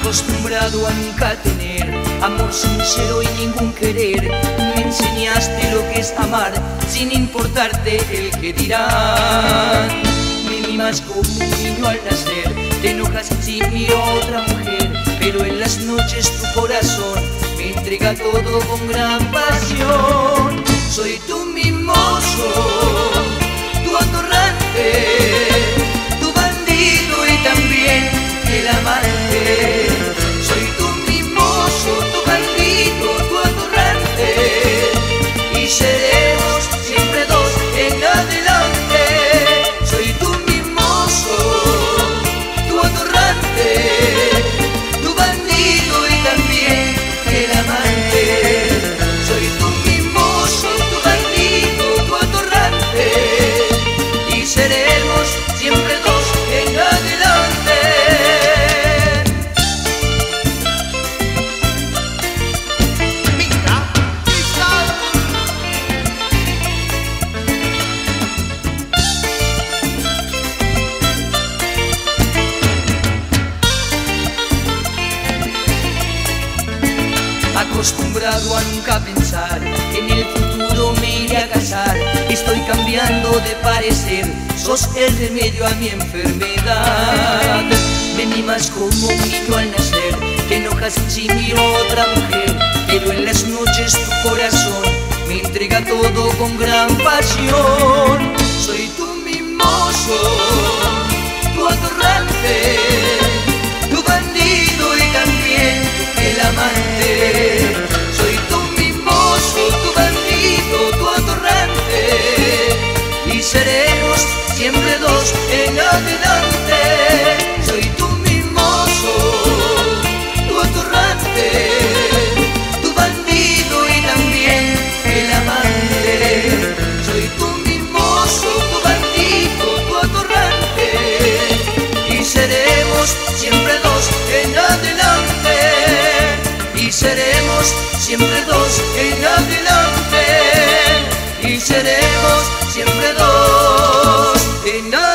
acostumbrado a nunca tener amor sincero y ningún querer. Me enseñaste lo que es amar sin importarte el que dirán. Me mimas como un niño al nacer, te enojas si miro a otra mujer, pero en las noches tu corazón me entrega todo con gran pasión. Soy tu mimoso, tu atorrante, tu bandido y también el amante. Soy tu mimoso, tu bandido, tu atorrante, y seremos siempre dos en adelante. Soy tu mimoso, tu atorrante, tu bandido y también el amante. Soy tu mimoso, tu bandido, tu atorrante, y seremos siempre dos en adelante. Acostumbrado a nunca pensar que en el futuro me iré a casar, estoy cambiando de parecer, sos el remedio a mi enfermedad. Me mimas como un niño al nacer, te enojas si miro a otra mujer, pero en las noches tu corazón me entrega todo con gran pasión. Soy tu mimoso, tu atorrante, tu bandido y también el amante. Soy tu mimoso, tu bandido, tu atorrante, y seremos siempre dos en adelante. Soy tu mimoso, tu atorrante, tu bandido y también el amante. Soy tu mimoso, tu bandido, tu atorrante, y seremos siempre dos en adelante. Y seremos siempre dos en adelante. Y seremos siempre dos en adelante.